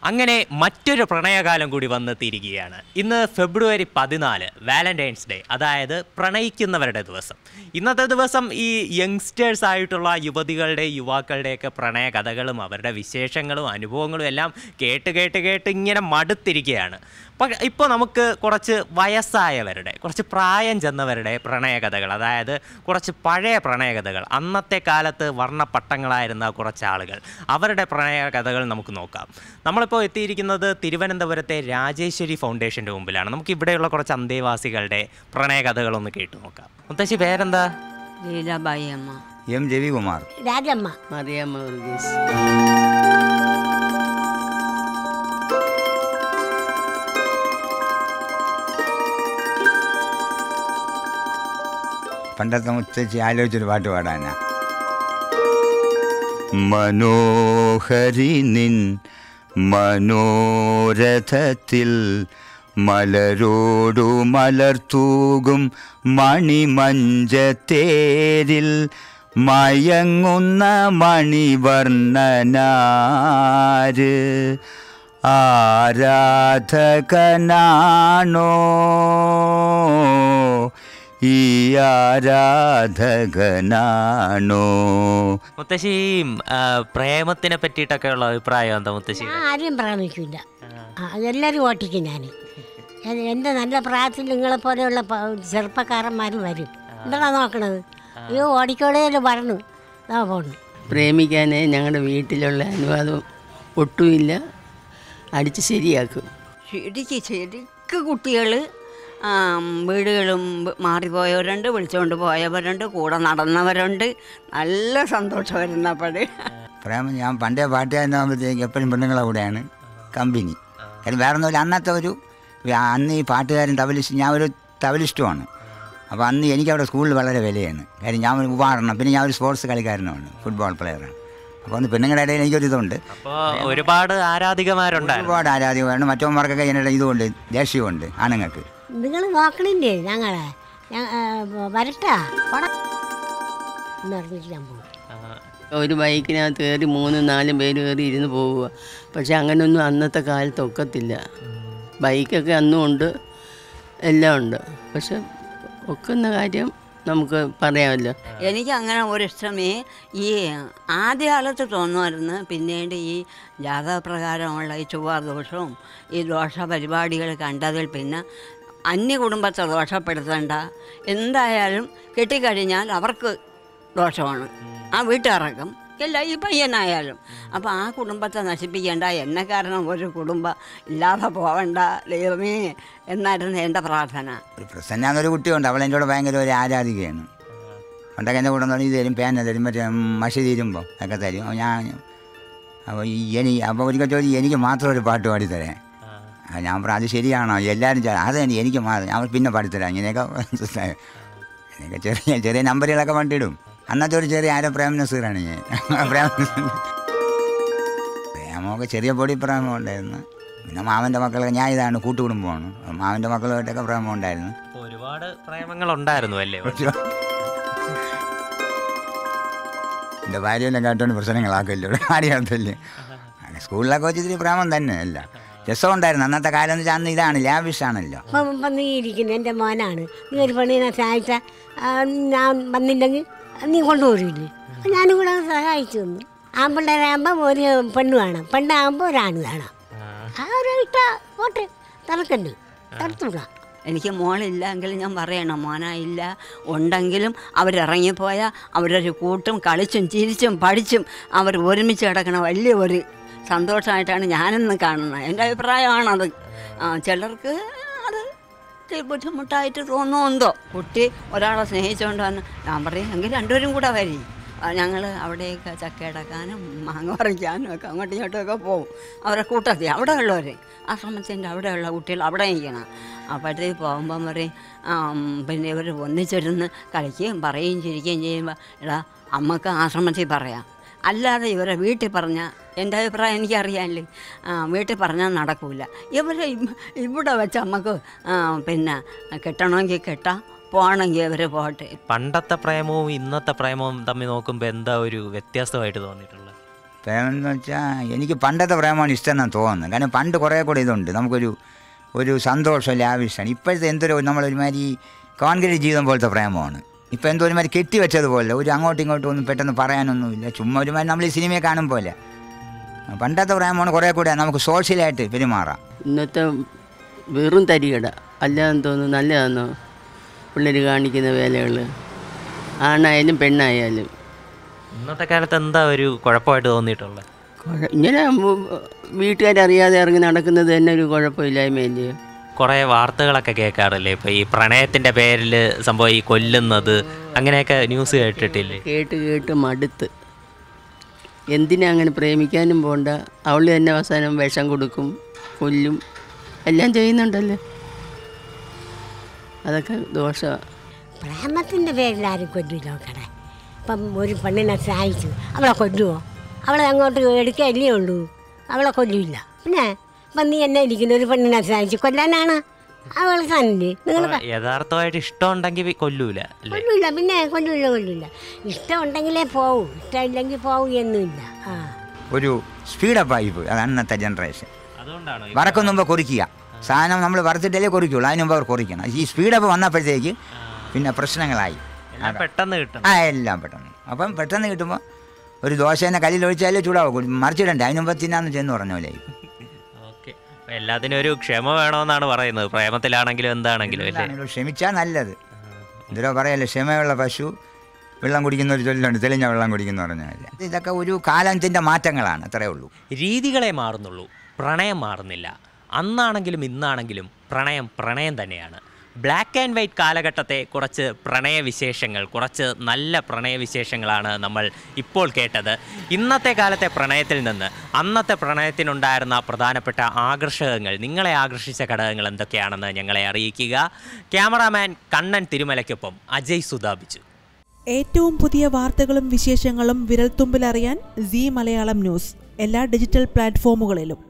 അങ്ങനെ മറ്റൊരു പ്രണയകാലം കൂടി വന്നെത്തിയിരിക്കുകയാണ്. ഇന്ന് ഫെബ്രുവരി 14 വാലന്റൈൻസ് ഡേ, അതായത് പ്രണയിക്കുന്നവരുടെ ദിവസം. ഇന്നത്തെ ദിവസം ഈ യങ്സ്റ്റേഴ്സ് ആയിട്ടുള്ള യുവതികളുടെ യുവാക്കളുടെയൊക്കെ പ്രണയ കഥകളും അവരുടെ വിശേഷങ്ങളും അനുഭവങ്ങളും എല്ലാം കേട്ട് ഇങ്ങനെ മടുത്തിരിക്കുകയാണ്. ഇപ്പോൾ നമുക്ക് കുറച്ച് വയസ്സായവരുടെ, കുറച്ച് പ്രായം ചെന്നവരുടെ പ്രണയകഥകൾ, അതായത് കുറച്ച് പഴയ പ്രണയകഥകൾ, അന്നത്തെ കാലത്ത് വർണ്ണപ്പട്ടങ്ങളായിരുന്ന കുറച്ച് ആളുകൾ, അവരുടെ പ്രണയകഥകൾ നമുക്ക് നോക്കാം. നമ്മളിപ്പോൾ എത്തിയിരിക്കുന്നത് തിരുവനന്തപുരത്തെ രാജേശ്വരി ഫൗണ്ടേഷൻ്റെ മുമ്പിലാണ്. നമുക്ക് ഇവിടെയുള്ള കുറച്ച് അന്തേവാസികളുടെ പ്രണയകഥകളൊന്ന് കേട്ടു നോക്കാം. മുത്തശ്ശി പേരെന്താ? ലീലാബായി അമ്മ, എം രവികുമാർ, രാജമ്മ, മറിയമ്മ വർഗീസ്. പണ്ടത്തെ മുത്തശ്ശി ആലോചിച്ചൊരു പാട്ട് പാടാനാ. മനോഹരി നിൻ മനോരഥത്തിൽ മലരോടു മലർത്തൂകും മണിമഞ്ചത്തേരിൽ മയങ്ങുന്ന മണിവർണ്ണനാര് ആരാധകനാണോ ഈ ആരാധകനാണോ? മുത്തശ്ശി പ്രേമത്തിനെ പറ്റിയിട്ടൊക്കെ ഉള്ള അഭിപ്രായം എന്താ മുത്തശ്ശി? ആരും പ്രേമിക്കില്ല, അതെല്ലാവരും ഓട്ടിക്കും. ഞാൻ എൻ്റെ നല്ല പ്രായത്തിൽ നിങ്ങളെ പോലെയുള്ള ചെറുപ്പക്കാരന്മാർ വരും. എന്താ നോക്കണത്? അയ്യോ ഓടിക്കോളേന്ന് പറഞ്ഞു ഞാൻ പോണു. പ്രേമിക്കാൻ ഞങ്ങളുടെ വീട്ടിലുള്ള അനുവാദം ഒട്ടുമില്ല, അടിച്ച് ശരിയാക്കും. ശരിക്ക് കുട്ടികൾ വീടുകളും മാറിപ്പോയവരുണ്ട്, വിളിച്ചുകൊണ്ട് പോയവരുണ്ട്, കൂടെ നടന്നവരുണ്ട്. നല്ല സന്തോഷം വരുന്നപ്പോൾ പ്രേമം. ഞാൻ പണ്ടേ പാട്ടുകാരനാകുമ്പോഴത്തേക്ക് എപ്പോഴും പെണ്ണുങ്ങളെ കൂടെയാണ് കമ്പനി. കാര്യം വേറെ ഒന്നുമില്ല, അന്നത്തെ ഒരു അന്ന് ഈ പാട്ടുകാരൻ ഞാൻ ഒരു തബലിസ്റ്റുമാണ്. അപ്പോൾ അന്ന് എനിക്കവിടെ സ്കൂളിൽ വളരെ വിലയാണ്. കാര്യം ഞാൻ ഒരു ഉപകരണം, പിന്നെ ഞാൻ ഒരു സ്പോർട്സ് കളിക്കാരനുമാണ്, ഫുട്ബോൾ പ്ലെയറാണ്. അപ്പോൾ ഒന്ന് പെണ്ണുങ്ങളുടെ ഇടയിൽ എനിക്കൊരിതുണ്ട്, ഒരുപാട് ആരാധികമാരുണ്ട്, ഒരുപാട് ആരാധികമാരുണ്ട്. മറ്റവന്മാർക്കൊക്കെ എന്നോട് ഇതുകൊണ്ട് ദേഷ്യമുണ്ട് ആണുങ്ങൾക്ക്. നിങ്ങൾ നോക്കണില്ലേ ഞങ്ങളെ? വരട്ടാ ഞാൻ പോകും. ഒരു ബൈക്കിനകത്ത് കയറി 3-4 പേര് കയറി ഇരുന്ന് പോവുക. പക്ഷെ അങ്ങനെയൊന്നും അന്നത്തെ കാലത്ത് ഒക്കത്തില്ല. ബൈക്കൊക്കെ അന്നും ഉണ്ട്, എല്ലാം ഉണ്ട്. പക്ഷെ ഒക്കുന്ന കാര്യം നമുക്ക് പറയാമല്ലോ. എനിക്ക് അങ്ങനെ ഒരിഷ്ടമേ ഈ ആദ്യകാലത്ത് തോന്നുമായിരുന്നു. പിന്നീട് ഈ ജാതകപ്രകാരമുള്ള ഈ ചൊവ്വാദോഷവും ഈ ദോഷ പരിപാടികൾ കണ്ടതിൽ പിന്നെ അന്യ കുടുംബത്തെ ദോഷപ്പെടുത്തണ്ട, എന്തായാലും കെട്ടിക്കഴിഞ്ഞാൽ അവർക്ക് ദോഷമാണ്, ആ വീട്ടുകാർക്കും എല്ലാ ഈ പയ്യനായാലും. അപ്പോൾ ആ കുടുംബത്തെ നശിപ്പിക്കേണ്ട, എന്നെ കാരണം ഒരു കുടുംബം ഇല്ലാതെ പോവണ്ട ദൈവമേ എന്നായിരുന്നു എൻ്റെ പ്രാർത്ഥന. ഒരു പ്രസന്നൊരു കുട്ടിയുണ്ട്, അവൾ എൻ്റെ കൂടെ ഭയങ്കര ഒരു ആരാധികയാണ്. പണ്ടൊക്കെ എൻ്റെ കൂടെ ഇത് തരും, പേന തരും, മറ്റേ മഷി തീരുമ്പോൾ ഒക്കെ തരും. അപ്പോൾ അപ്പോൾ ഒരിക്കൽ ചോദിച്ചു എനിക്ക് മാത്രം ഒരു പാട്ട് പാടിത്തരാൻ. ഞാൻ പറഞ്ഞു അത് ശരിയാണോ, എല്ലാവരും അത് എനിക്ക് മാത്രം, ഞാൻ പിന്നെ പാടിത്തരാം. ഇങ്ങനെയൊക്കെ ചെറിയ ചെറിയ നമ്പറുകളൊക്കെ വണ്ടിയിടും. അന്നത്തെ ഒരു ചെറിയ പ്രേമ നസീറാണ് ഞാൻ. പ്രേമമൊക്കെ ചെറിയ പൊടി പ്രേമം ഉണ്ടായിരുന്നു. പിന്നെ മാമൻ്റെ മക്കളൊക്കെ, ഞാൻ ഇതാണ് കൂട്ടുകുടുംബമാണ്, മാമൻ്റെ മക്കളുമായിട്ടൊക്കെ പ്രേമം ഉണ്ടായിരുന്നു. ഒരുപാട് പ്രേമങ്ങളുണ്ടായിരുന്നു അല്ലേ? എൻ്റെ ഭാര്യയെല്ലാം കേട്ടോണ്ട് പ്രശ്നങ്ങളാക്കല്ലോ, അറിയാത്തല്ലേ. സ്കൂളിലൊക്കെ വെച്ചിട്ട് പ്രേമം തന്നെ അല്ല, രസമുണ്ടായിരുന്നു. അന്നത്തെ കാലം എന്ന് വെച്ചാൽ അന്ന് ഇതാണ്, ലാവിഷാണല്ലോ. അപ്പം നീ ഇരിക്കുന്നു, എൻ്റെ മോനാണ്, നീ ഒരു പെണ്ണിനെ സഹായിച്ചാൽ ഞാൻ വന്നില്ലെങ്കിൽ നീ കൊണ്ടുപോരില്ലേ? അപ്പം ഞാനും കൂടെ സഹായിച്ചു തന്നു. ആൺപിള്ളേരാകുമ്പോൾ ഒരു പെണ്ണ് വേണം, പെണ്ണാകുമ്പോൾ ഒരാണ് വേണം. ആ ഒരു ഇട്ട പോട്ടെ, തറക്കണ്ട് തരത്തുള്ള. എനിക്ക് മോളില്ല എങ്കിലും ഞാൻ പറയണം, മോനായില്ല ഉണ്ടെങ്കിലും അവരിറങ്ങിപ്പോയാൽ അവരൊരു കൂട്ടും കളിച്ചും ചിരിച്ചും പഠിച്ചും അവർ ഒരുമിച്ച് കിടക്കണ വലിയ ഒരു സന്തോഷമായിട്ടാണ് ഞാനിന്ന് കാണുന്നത്. എൻ്റെ അഭിപ്രായമാണത്. ചിലർക്ക് അത് ബുദ്ധിമുട്ടായിട്ട് തോന്നുമെന്തോ. കുട്ടി ഒരാളെ സ്നേഹിച്ചുകൊണ്ട് വന്ന് ഞാൻ പറയും എങ്കിൽ രണ്ടുപേരും കൂടെ വരി, ഞങ്ങൾ അവിടെയൊക്കെ ചക്കയടക്കാനും മാങ്ങ പറിക്കാനും ഒക്കെ അങ്ങോട്ടും ഇങ്ങോട്ടുമൊക്കെ പോകും. അവരെ കൂട്ടത്തിൽ അവിടെ ഉള്ളവർ, ആശ്രമത്തിൻ്റെ അവിടെയുള്ള കുട്ടികൾ അവിടെ ഇരിക്കണം. അപ്പോഴത്തേക്ക് പോകുമ്പം പറയും പിന്നെ ഇവർ ഒന്നിച്ചിരുന്ന് കളിക്കുകയും പറയുകയും ചിരിക്കുകയും ചെയ്യുമ്പോൾ എടാ അമ്മക്ക് ആശ്രമത്തിൽ പറയാം, അല്ലാതെ ഇവരെ വീട്ടിൽ പറഞ്ഞാൽ എൻ്റെ അഭിപ്രായം എനിക്കറിയാമല്ലേ, വീട്ടിൽ പറഞ്ഞാൽ നടക്കില്ല. ഇവരെ ഇവിടെ വെച്ച് നമുക്ക് പിന്നെ കെട്ടണമെങ്കിൽ കെട്ടാം, പോകണമെങ്കിൽ അവർ പോകട്ടെ. പണ്ടത്തെ പ്രേമവും ഇന്നത്തെ പ്രേമവും തമ്മിൽ നോക്കുമ്പോൾ എന്താ ഒരു വ്യത്യാസമായിട്ട് തോന്നിയിട്ടുള്ളത്? പ്രേമെന്ന് വെച്ചാൽ എനിക്ക് പണ്ടത്തെ പ്രേമമാണ് ഇഷ്ടമെന്നാണ് തോന്നുന്നത്. കാരണം പണ്ട് കുറേ കൂടെ ഇതുണ്ട്, നമുക്കൊരു സന്തോഷം ലാവിഷാണ്. ഇപ്പോഴത്തെ എന്തൊരു നമ്മളൊരുമാതിരി കോൺക്രീറ്റ് ജീവിതം പോലത്തെ പ്രേമമാണ്. ഇപ്പോൾ എന്തോ ഒരുമാതിരി കെട്ടിവെച്ചതുപോലെ, ഒരു അങ്ങോട്ടും ഇങ്ങോട്ടും ഒന്നും പെട്ടെന്ന് പറയാനൊന്നുമില്ല, ചുമ്മാ ഒരുമാതിരി നമ്മൾ ഈ സിനിമയെ കാണും പോലെ. പണ്ടത്തെ പ്രേമമാണ് കുറേ കൂടെ നമുക്ക് സോഷ്യലായിട്ട് പെരുമാറാം. ഇന്നത്തെ വെറും തരികട അല്ലാന്ന് തോന്നുന്നു. നല്ലതാണെന്നോ പിള്ളേർ കാണിക്കുന്ന വേലകൾ, ആണായാലും പെണ്ണായാലും. ഇന്നത്തെ കാലത്ത് എന്താ ഒരു കുഴപ്പമായിട്ട് തോന്നിയിട്ടുള്ളത്? ഇങ്ങനെ വീട്ടുകാരറിയാതെ ഇറങ്ങി നടക്കുന്നത് തന്നെ ഒരു കുഴപ്പമില്ലായ്മയല്ലേ. കുറേ വാർത്തകളൊക്കെ കേൾക്കാറില്ലേ, ഇപ്പോൾ ഈ പ്രണയത്തിൻ്റെ പേരിൽ സംഭവം ഈ കൊല്ലുന്നത് അങ്ങനെയൊക്കെ ന്യൂസ് കേട്ടിട്ടില്ലേ? കേട്ട് മടുത്ത്. എന്തിനാ അങ്ങനെ പ്രേമിക്കാനും പോണ്ട, അവൾ തന്നെ അവസാനം വിഷം കൊടുക്കും, കൊല്ലും, എല്ലാം ചെയ്യുന്നുണ്ടല്ലോ. അതൊക്കെ ദോഷമാണ്. പ്രേമത്തിൻ്റെ പേരിൽ ആരും കൊല്ലില്ല നോക്കണേ. ഇപ്പം ഒരു പെണ്ണിനെ സ്നേഹിച്ചു അവളെ കൊല്ലുമോ? അവളെ അങ്ങോട്ട് എടുക്കല്ലേ ഉള്ളൂ, അവളെ കൊല്ലില്ല. പിന്നെ ഇപ്പം നീ എന്നെ ഇരിക്കുന്ന ഒരു പെണ്ണിനെ സ്നേഹിച്ച് കൊല്ലാനാണ് അവൾ തന്നെ. നിങ്ങൾ യഥാർത്ഥമായിട്ട് ഇഷ്ടമുണ്ടെങ്കിൽ കൊല്ലൂല, കൊല്ലില്ല. പിന്നെ കൊല്ലില്ല. ഇഷ്ടമുണ്ടെങ്കിലേ പോവും, ഇഷ്ടമില്ലെങ്കിൽ പോവും എന്നുമില്ല. ഒരു സ്പീഡപ്പായി പോയി, അതാണ് ഇന്നത്തെ ജനറേഷൻ. അതുകൊണ്ടാണ് വറക്കും മുമ്പ് കുറിക്കുക, സാധനം നമ്മൾ വറുത്തിട്ടല്ലേ കുറിക്കുള്ളൂ, അതിന് മുമ്പ് അവർ കുറിക്കണം. ഈ സ്പീഡപ്പ് വന്നപ്പോഴത്തേക്ക് പിന്നെ പ്രശ്നങ്ങളായി. പെട്ടെന്ന് കിട്ടും, എല്ലാം പെട്ടെന്ന്. അപ്പം പെട്ടെന്ന് കിട്ടുമ്പോൾ ഒരു ദോശേനെ കല്ലിൽ ഒഴിച്ചാലേ ചൂടാവും, മറിച്ചിടണ്ടേ, അതിന് മുമ്പ് തിന്നാന്ന് ചെന്ന് പറഞ്ഞ പോലെ. ഓക്കെ, എല്ലാത്തിനും ഒരു ക്ഷമ വേണമെന്നാണ് പറയുന്നത്, പ്രേമത്തിലാണെങ്കിലും എന്താണെങ്കിലും അല്ലേ? ക്ഷമിച്ചാൽ നല്ലത്. എന്തോ പറയല്ലേ, ക്ഷമയുള്ള പശു വെള്ളം കുടിക്കുന്ന ഒരു ചൊല്ലുണ്ട്, തെളിഞ്ഞ വെള്ളം കുടിക്കുന്ന പറഞ്ഞാൽ. ഇതൊക്കെ ഒരു കാലത്തിൻ്റെ മാറ്റങ്ങളാണ്, അത്രയേ ഉള്ളൂ. രീതികളെ മാറുന്നുള്ളൂ, പ്രണയം മാറുന്നില്ല. അന്നാണെങ്കിലും ഇന്നാണെങ്കിലും പ്രണയം തന്നെയാണ്. ബ്ലാക്ക് ആൻഡ് വൈറ്റ് കാലഘട്ടത്തെ കുറച്ച് പ്രണയവിശേഷങ്ങൾ, കുറച്ച് നല്ല പ്രണയവിശേഷങ്ങളാണ് നമ്മൾ ഇപ്പോൾ കേട്ടത്. ഇന്നത്തെ കാലത്തെ പ്രണയത്തിൽ നിന്ന് അന്നത്തെ പ്രണയത്തിനുണ്ടായിരുന്ന പ്രധാനപ്പെട്ട ആകർഷകങ്ങൾ, നിങ്ങളെ ആകർഷിച്ച ഘടകങ്ങൾ എന്തൊക്കെയാണെന്ന് ഞങ്ങളെ അറിയിക്കുക. ക്യാമറാമാൻ കണ്ണൻ തിരുമലയ്ക്കൊപ്പം അജയ് സുധാബിച്ചു. ഏറ്റവും പുതിയ വാർത്തകളും വിശേഷങ്ങളും വിരൽത്തുമ്പിലറിയാൻ സീ മലയാളം ന്യൂസ് എല്ലാ ഡിജിറ്റൽ പ്ലാറ്റ്ഫോമുകളിലും.